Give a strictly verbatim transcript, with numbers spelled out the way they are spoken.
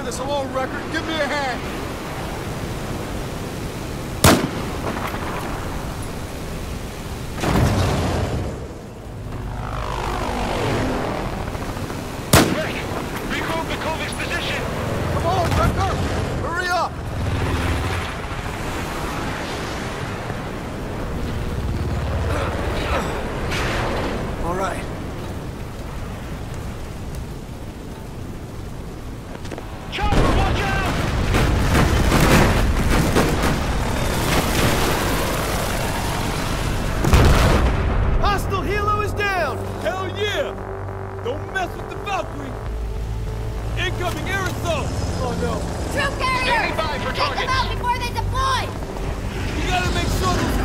this alone, Record. Give me a hand. Rick, regroup the Kovik's position. Come on, Record. Hurry up. All right. Chopper, watch out! Hostile helo is down! Hell yeah! Don't mess with the Valkyrie! Incoming air assault! Oh no! Troop carrier! Standing by for Take them targets. out before they deploy! You gotta make sure those